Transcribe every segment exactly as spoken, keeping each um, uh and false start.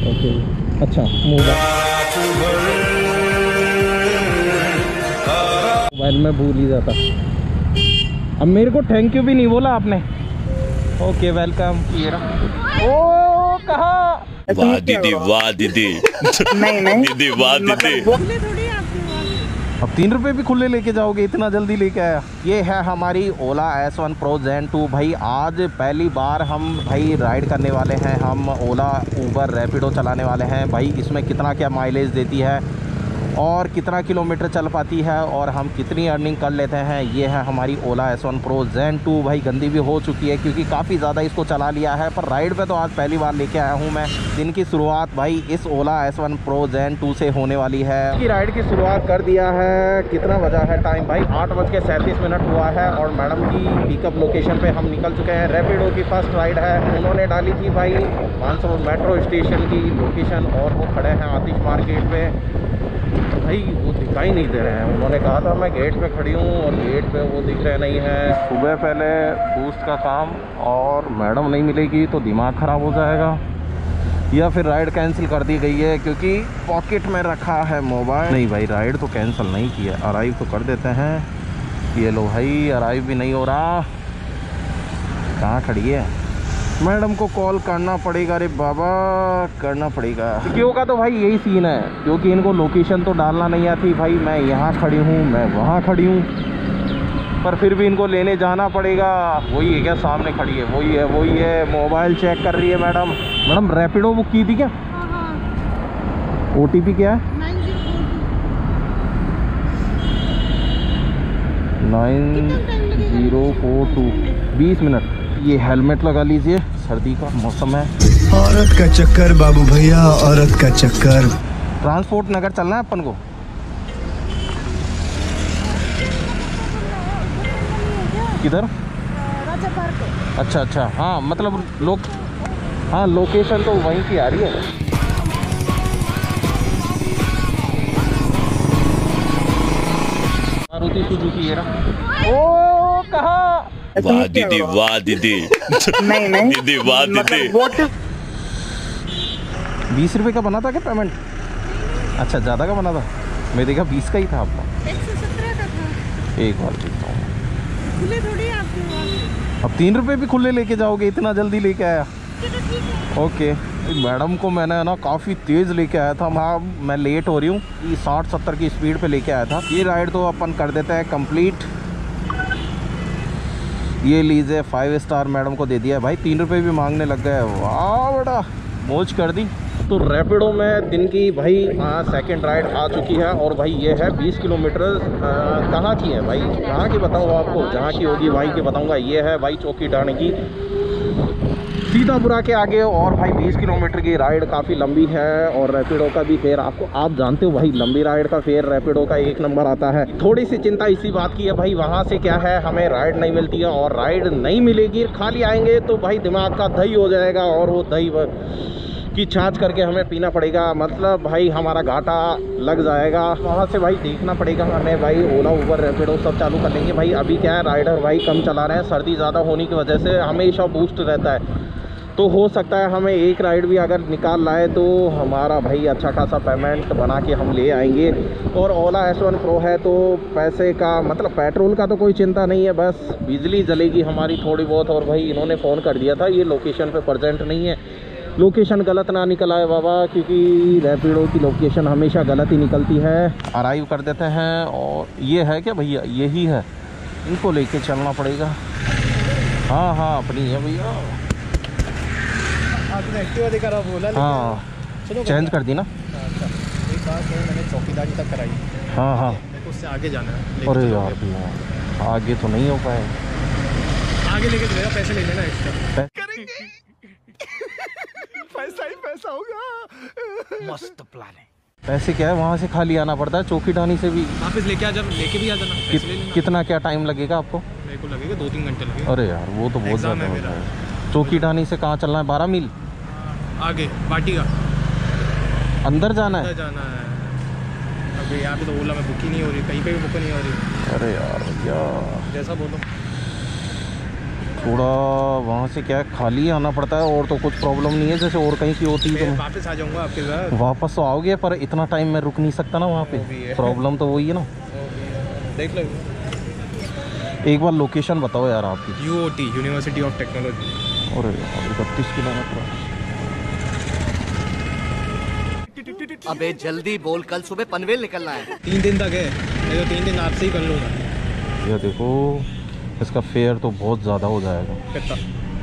Okay अच्छा mobile में भूल ही जाता। अब मेरे को थैंक यू भी नहीं बोला आपने। Okay welcome. ये रहा। ओ कहाँ? वाह दीदी वाह दीदी नहीं नहीं दीदी वाह दीदी। अब तीन रुपए भी खुले लेके जाओगे? इतना जल्दी लेके आया। ये है हमारी Ola S one pro gen two. भाई आज पहली बार हम भाई राइड करने वाले हैं। हम ओला उबर रैपिडो चलाने वाले हैं। भाई इसमें कितना क्या माइलेज देती है और कितना किलोमीटर चल पाती है और हम कितनी अर्निंग कर लेते हैं। ये है हमारी Ola S one pro gen two. भाई गंदी भी हो चुकी है क्योंकि काफ़ी ज़्यादा इसको चला लिया है, पर राइड पे तो आज पहली बार लेके आया हूँ मैं। दिन की शुरुआत भाई इस Ola S one pro gen two से होने वाली है। इसकी राइड की शुरुआत कर दिया है। कितना बजा है टाइम भाई? आठ बज के सैंतीस मिनट हुआ है और मैडम की पिकअप लोकेशन पे हम निकल चुके हैं। रैपिडो की फर्स्ट राइड है। उन्होंने डाली थी भाई मानसरोवर मेट्रो स्टेशन की लोकेशन और वो खड़े हैं आतिश मार्केट पे। भाई वो दिखाई नहीं दे रहे हैं। उन्होंने कहा था मैं गेट पे खड़ी हूँ और गेट पे वो दिख रहे नहीं है। सुबह पहले बूस्ट का काम और मैडम नहीं मिलेगी तो दिमाग ख़राब हो जाएगा, या फिर राइड कैंसिल कर दी गई है क्योंकि पॉकेट में रखा है मोबाइल। नहीं भाई राइड तो कैंसिल नहीं किया, अराइव तो कर देते हैं। ये लो भाई अराइव भी नहीं हो रहा। कहाँ खड़ी है? मैडम को कॉल करना पड़ेगा। अरे बाबा करना पड़ेगा। क्यों का तो भाई यही सीन है क्योंकि इनको लोकेशन तो डालना नहीं आती। भाई मैं यहाँ खड़ी हूँ, मैं वहाँ खड़ी हूँ, पर फिर भी इनको लेने जाना पड़ेगा। वही है क्या सामने खड़ी है? वही है वही है। मोबाइल चेक कर रही है मैडम। मैडम रैपिडो बुक की थी क्या? ओ टी पी क्या है? Nine zero four two. बीस मिनट। ये हेलमेट लगा लीजिए, सर्दी का मौसम है। औरत का चक्कर बाबू भैया, औरत का चक्कर। ट्रांसपोर्ट नगर चलना है अपन को। किधर? राजा पार्क। अच्छा अच्छा हाँ मतलब लोग हाँ लोकेशन तो वहीं की आ रही है। मारुति सुजुकी ये रहा। ओ कहाँ? वाह दीदी वाह दीदी नहीं नहीं दीदी वाह दीदी। बीस रुपए का बना था क्या पेमेंट? अच्छा ज़्यादा का बना था। मैं देखा बीस का ही था आपका। एक सौ सत्रह का था। एक बार देखता हूँ। खुले थोड़ी आपके। अब तीन रुपए भी खुले लेके जाओगे? इतना जल्दी लेके आया। ठीक है। ओके मैडम को मैंने ना काफ़ी तेज़ लेके आया था। हाँ मैं लेट हो रही हूँ। साठ सत्तर की स्पीड पे लेके आया था। ये राइड तो अपन कर देते हैं कंप्लीट। ये लीजिए फाइव स्टार मैडम को दे दिया है। भाई तीन रुपए भी मांगने लग गए। वाह बड़ा मौज कर दी। तो रैपिडो में दिन की भाई सेकंड राइड आ चुकी है और भाई ये है बीस किलोमीटर। कहाँ की है भाई? कहाँ की बताऊँ आपको? जहाँ की होगी भाई की बताऊँगा। ये है भाई चौकी डाणी की, सीतापुरा के आगे। और भाई बीस किलोमीटर की राइड काफ़ी लंबी है और रैपिडो का भी फेयर आपको आप जानते हो भाई लंबी राइड का फेयर रैपिडो का एक नंबर आता है। थोड़ी सी चिंता इसी बात की है भाई, वहाँ से क्या है हमें राइड नहीं मिलती है और राइड नहीं मिलेगी, खाली आएंगे तो भाई दिमाग का दही हो जाएगा और वो दही की छाछ करके हमें पीना पड़ेगा। मतलब भाई हमारा घाटा लग जाएगा। वहाँ से भाई देखना पड़ेगा हमें भाई ओला उबर रैपिडो सब चालू कर लेंगे। भाई अभी क्या है राइडर भाई कम चला रहे हैं, सर्दी ज़्यादा होने की वजह से हमेशा बूस्ट रहता है। तो हो सकता है हमें एक राइड भी अगर निकाल लाए तो हमारा भाई अच्छा खासा पेमेंट बना के हम ले आएंगे। और ओला एस वन प्रो है तो पैसे का मतलब पेट्रोल का तो कोई चिंता नहीं है, बस बिजली जलेगी हमारी थोड़ी बहुत। और भाई इन्होंने फ़ोन कर दिया था ये लोकेशन पे प्रेजेंट नहीं है। लोकेशन गलत ना निकल आए बाबा, क्योंकि रैपिडो की लोकेशन हमेशा गलत ही निकलती है। अराइव कर देते हैं। और ये है क्या भैया? यही है, इनको लेके चलना पड़ेगा। हाँ हाँ अपनी है भैया। आपने एक्टिवा देखा रहा बोला। हाँ चेंज कर दी ना। अच्छा एक बात है, मैंने चौकीदारी तक कराई। हाँ हाँ मेरे को उससे आगे जाना है। अरे यार भैया आगे तो नहीं हो पाए। आगे लेके जाएगा, पैसे ले लेना एक्स्ट्रा। करेंगे पैसा ही पैसा होगा। मस्त प्लान है। पैसे क्या है वहाँ से खाली आना पड़ता है, चौकी डानी से भी वापस लेके आ जा, लेके भी आ जाना। कि, कितना क्या टाइम लगेगा आपको? मेरे को लगेगा दो तीन घंटे लगेगा। अरे यार वो तो बहुत ज़्यादा होता है। चौकी डानी से कहाँ चलना है? बारह मील आगे बाटी का अंदर जाना है। अंदर जाना है। अभी यहाँ पे तो ओला में बुक ही नहीं हो रही, कहीं पे भी बुक नहीं हो रही। अरे यार भैया जैसा बोलो। थोड़ा वहाँ से क्या है, खाली आना पड़ता है, और तो कुछ प्रॉब्लम नहीं है जैसे और कहीं की होती है। मैं तो वापस आ जाऊंगा आपके साथ। वापस तो आओगे पर इतना टाइम मैं रुक नहीं सकता ना वहाँ पे, प्रॉब्लम तो वही है ना। देख लो एक बार लोकेशन बताओ यार आपकी। U O T university of technology. और इकतीस किलोमीटर। अबे जल्दी बोल, कल सुबह पनवेल निकलना है। तीन दिन तक है, मैं तो तीन दिन आपसे ही कर लूँगा। ये देखो इसका फेयर तो बहुत ज़्यादा हो जाएगा। कितना?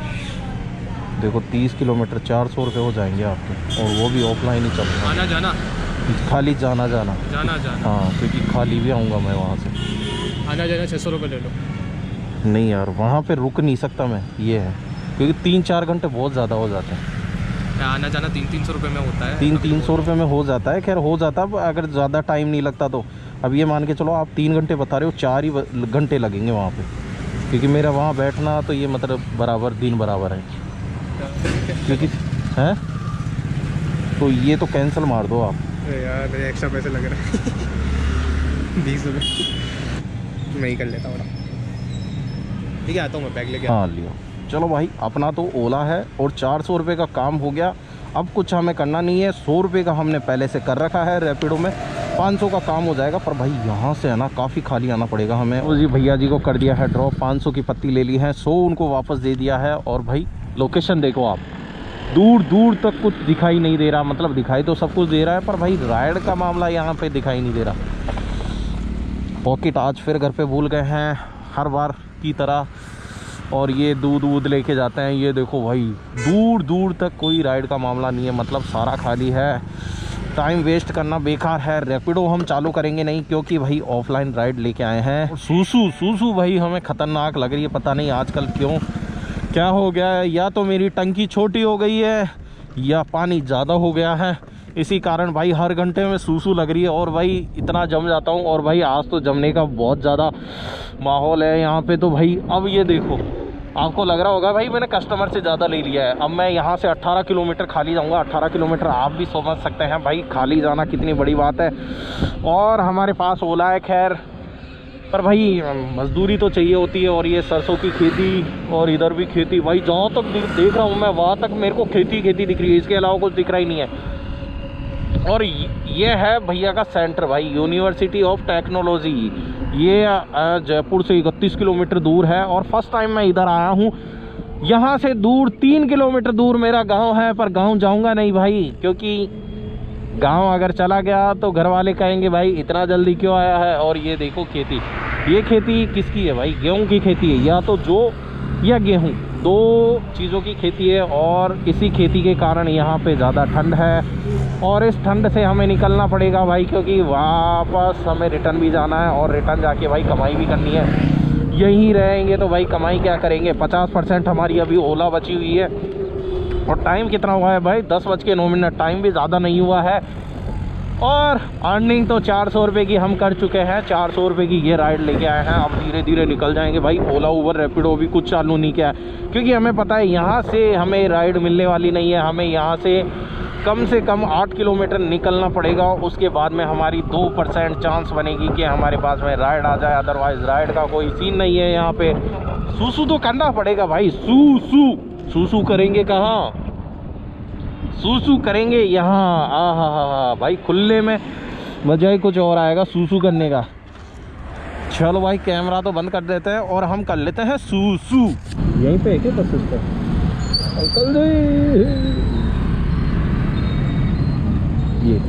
देखो तीस किलोमीटर चार सौ रुपये हो जाएंगे आपके, और वो भी ऑफलाइन ही चल रहा आना जाना है, खाली जाना जाना जाना जाना हाँ, क्योंकि खाली भी आऊँगा मैं वहाँ से। आना जाना छः सौ रुपये ले लो। नहीं यार वहाँ पे रुक नहीं सकता मैं, ये है क्योंकि तीन चार घंटे बहुत ज़्यादा हो जाते हैं। आना जाना तीन तीन सौ रुपये में होता है। तीन तीन सौ रुपये में हो जाता है, खैर हो जाता है अगर ज़्यादा टाइम नहीं लगता तो। अब ये मान के चलो आप तीन घंटे बता रहे हो, चार ही घंटे लगेंगे वहाँ पे, क्योंकि मेरा वहाँ बैठना तो ये मतलब बराबर दिन बराबर है, क्योंकि हैं तो ये तो कैंसिल मार दो आप। अरे यार मेरे एक्स्ट्रा पैसे लग रहे हैं बीस रुपये मैं ही कर लेता हूँ। ठीक है आता हूँ मैं, बैग लेके। हाँ लियो, चलो भाई अपना तो ओला है और चार सौ रुपये का काम हो गया। अब कुछ हमें करना नहीं है, सौ रुपये का हमने पहले से कर रखा है रैपिडो में, पाँच सौ का काम हो जाएगा। पर भाई यहाँ से है ना काफ़ी खाली आना पड़ेगा हमें। उस जी भैया जी को कर दिया है ड्रॉप, पाँच सौ की पत्ती ले ली है, सौ उनको वापस दे दिया है। और भाई लोकेशन देखो आप, दूर दूर तक कुछ दिखाई नहीं दे रहा, मतलब दिखाई तो सब कुछ दे रहा है पर भाई राइड का मामला यहाँ पे दिखाई नहीं दे रहा। पॉकेट आज फिर घर पे भूल गए हैं हर बार की तरह, और ये दूध वूध लेके जाते हैं। ये देखो भाई दूर दूर तक कोई राइड का मामला नहीं है, मतलब सारा खाली है। टाइम वेस्ट करना बेकार है। रैपिडो हम चालू करेंगे नहीं क्योंकि भाई ऑफलाइन राइड लेके आए हैं। सूसू सूसू भाई हमें ख़तरनाक लग रही है, पता नहीं आजकल क्यों क्या हो गया है, या तो मेरी टंकी छोटी हो गई है या पानी ज़्यादा हो गया है, इसी कारण भाई हर घंटे में सूसू लग रही है। और भाई इतना जम जाता हूँ, और भाई आज तो जमने का बहुत ज़्यादा माहौल है यहाँ पे। तो भाई अब ये देखो, आपको लग रहा होगा भाई मैंने कस्टमर से ज़्यादा ले लिया है। अब मैं यहाँ से अट्ठारह किलोमीटर खाली जाऊँगा। अट्ठारह किलोमीटर आप भी समझ सकते हैं भाई खाली जाना कितनी बड़ी बात है। और हमारे पास ओला है खैर, पर भाई मजदूरी तो चाहिए होती है। और ये सरसों की खेती और इधर भी खेती, भाई जहाँ तक देख रहा हूँ मैं वहाँ तक मेरे को खेती खेती दिख रही है, इसके अलावा कुछ दिख रहा ही नहीं है। और ये है भैया का सेंटर भाई, यूनिवर्सिटी ऑफ टेक्नोलॉजी। ये जयपुर से इकतीस किलोमीटर दूर है, और फर्स्ट टाइम मैं इधर आया हूँ। यहाँ से दूर तीन किलोमीटर दूर मेरा गांव है, पर गांव जाऊँगा नहीं भाई, क्योंकि गांव अगर चला गया तो घर वाले कहेंगे भाई इतना जल्दी क्यों आया है। और ये देखो खेती, ये खेती किसकी है भाई, गेहूँ की खेती है, या तो जो या गेहूँ, दो चीज़ों की खेती है। और इसी खेती के कारण यहाँ पे ज़्यादा ठंड है, और इस ठंड से हमें निकलना पड़ेगा भाई, क्योंकि वापस हमें रिटर्न भी जाना है, और रिटर्न जाके भाई कमाई भी करनी है। यहीं रहेंगे तो भाई कमाई क्या करेंगे। पचास परसेंट हमारी अभी ओला बची हुई है। और टाइम कितना हुआ है भाई, दस बज के नौ मिनट, टाइम भी ज़्यादा नहीं हुआ है। और अर्निंग तो चार सौ रुपये की हम कर चुके हैं, चार सौ रुपये की ये राइड लेके आए हैं। अब धीरे धीरे निकल जाएंगे भाई। ओला उबर रैपिडो भी कुछ चालू नहीं किया है, क्योंकि हमें पता है यहाँ से हमें राइड मिलने वाली नहीं है। हमें यहाँ से कम से कम आठ किलोमीटर निकलना पड़ेगा, उसके बाद में हमारी दो परसेंट चांस बनेगी कि हमारे पास में राइड आ जाए। अदरवाइज़ राइड का कोई सीन नहीं है यहाँ पे। सूसू तो करना पड़ेगा भाई, सू सू सूसू करेंगे कहाँ, सूसू करेंगे यहाँ। आ हा हा हा भाई, खुले में मजा ही कुछ और आएगा सूसू करने का। चलो भाई कैमरा तो बंद कर देते हैं और हम कर लेते हैं सूसू। यहीं पे है क्या बस इसका अंकल जी? ये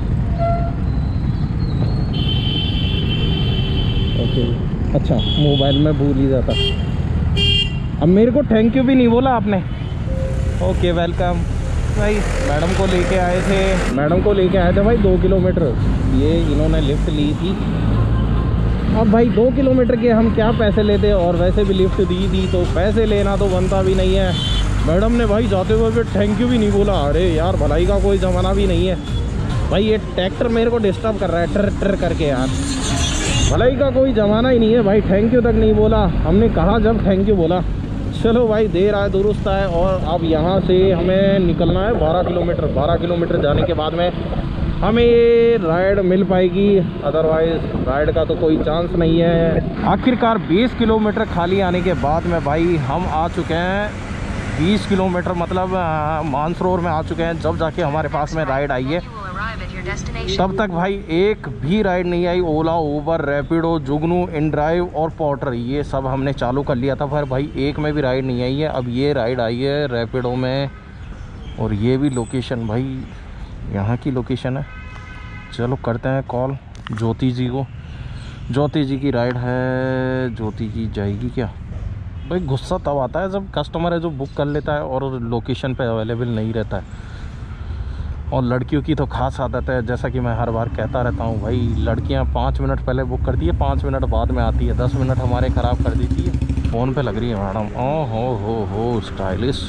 ओके, अच्छा मोबाइल में भूल ही जाता। अब मेरे को थैंक यू भी नहीं बोला आपने। ओके वेलकम भाई। मैडम को लेके आए थे, मैडम को लेके आए थे भाई दो किलोमीटर, ये इन्होंने लिफ्ट ली थी। अब भाई दो किलोमीटर के हम क्या पैसे लेते, और वैसे भी लिफ्ट दी थी तो पैसे लेना तो बनता भी नहीं है। मैडम ने भाई जाते हुए फिर थैंक यू भी नहीं बोला। अरे यार भलाई का कोई ज़माना भी नहीं है भाई। ये ट्रैक्टर मेरे को डिस्टर्ब कर रहा है ट्र ट्र करके यार, भलाई का कोई ज़माना ही नहीं है भाई। थैंक यू तक नहीं बोला, हमने कहा जब थैंक यू बोला। चलो भाई देर आए दुरुस्त आए। और अब यहाँ से हमें निकलना है बारह किलोमीटर। बारह किलोमीटर जाने के बाद में हमें ये राइड मिल पाएगी, अदरवाइज राइड का तो कोई चांस नहीं है। आखिरकार बीस किलोमीटर खाली आने के बाद में भाई हम आ चुके हैं बीस किलोमीटर, मतलब मानसरोवर में आ चुके हैं। जब जाके हमारे पास में राइड आई है, तब तक भाई एक भी राइड नहीं आई। ओला, उबर, रैपिडो, जुगनू, इनड्राइव और पोर्टर ये सब हमने चालू कर लिया था, पर भाई एक में भी राइड नहीं आई है। अब ये राइड आई है रैपिडो में, और ये भी लोकेशन भाई यहाँ की लोकेशन है। चलो करते हैं कॉल ज्योति जी को। ज्योति जी की राइड है, ज्योति जी जाएगी क्या? भाई गुस्सा तब आता है जब कस्टमर है जो बुक कर लेता है और लोकेशन पे अवेलेबल नहीं रहता है। और लड़कियों की तो खास आदत है, जैसा कि मैं हर बार कहता रहता हूँ भाई, लड़कियाँ पाँच मिनट पहले बुक करती है, पाँच मिनट बाद में आती है, दस मिनट हमारे ख़राब कर देती है। फ़ोन पे लग रही है मैडम। ओ हो हो हो स्टाइलिश।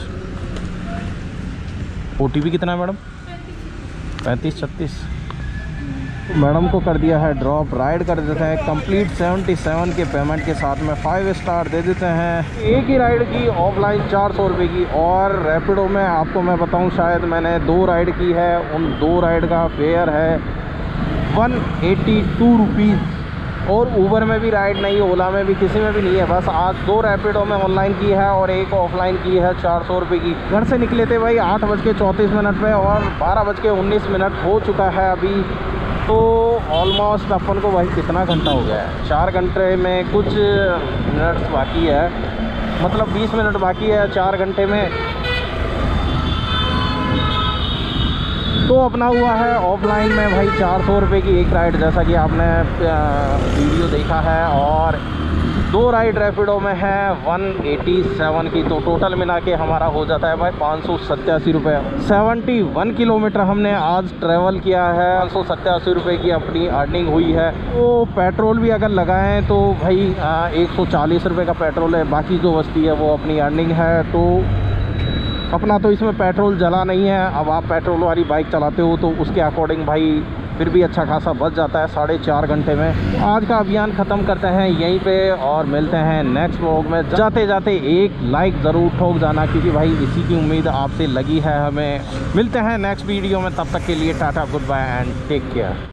ओ टी पी कितना है मैडम? पैंतीस छत्तीस। मैडम को कर दिया है ड्रॉप, राइड कर देते हैं कंप्लीट सतहत्तर के पेमेंट के साथ में फाइव स्टार दे देते हैं। एक ही राइड की ऑफलाइन चार सौ रुपये की, और रैपिडो में आपको मैं बताऊं, शायद मैंने दो राइड की है, उन दो राइड का फेयर है वन एटी टू रुपीज़। और ऊबर में भी राइड नहीं, ओला में भी, किसी में भी नहीं है। बस आज दो रैपिडो में ऑनलाइन की है और एक ऑफलाइन की है चार सौ रुपये की। घर से निकले थे भाई आठ बज के चौंतीस मिनट पर और बारह बज के उन्नीस मिनट हो चुका है अभी। तो ऑलमोस्ट अपन को भाई कितना घंटा हो गया है? चार घंटे में कुछ मिनट्स बाकी है, मतलब बीस मिनट बाकी है चार घंटे में। तो अपना हुआ है ऑफलाइन में भाई चार सौ रुपये की एक राइड, जैसा कि आपने वीडियो देखा है। और दो राइड रैपिडो में है वन एटी सेवन की, तो टोटल मिला के हमारा हो जाता है भाई पाँच सौ सत्तासी रुपये। सेवेंटी वन किलोमीटर हमने आज ट्रैवल किया है, पाँच सौ सत्तासी रुपये की अपनी अर्निंग हुई है। तो पेट्रोल भी अगर लगाएं तो भाई एक सौ चालीस रुपये का पेट्रोल है, बाकी जो बचती है वो अपनी अर्निंग है। तो अपना तो इसमें पेट्रोल जला नहीं है। अब आप पेट्रोल वाली बाइक चलाते हो तो उसके अकॉर्डिंग भाई फिर भी अच्छा खासा बच जाता है साढ़े चार घंटे में। आज का अभियान ख़त्म करते हैं यहीं पे और मिलते हैं नेक्स्ट व्लॉग में। जाते जाते एक लाइक ज़रूर ठोक जाना, क्योंकि भाई इसी की उम्मीद आपसे लगी है हमें। मिलते हैं नेक्स्ट वीडियो में, तब तक के लिए tata, good bye and take care.